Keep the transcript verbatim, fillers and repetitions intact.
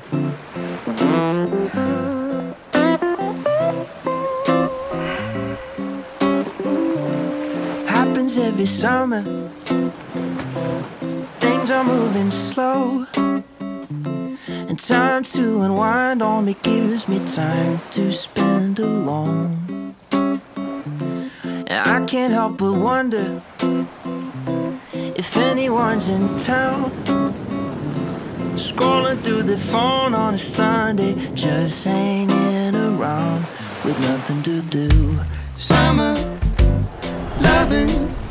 Happens every summer. Things are moving slow, and time to unwind only gives me time to spend alone. And I can't help but wonder if anyone's in town, scrolling through the phone on a Sunday, just hanging around with nothing to do. Summer, loving,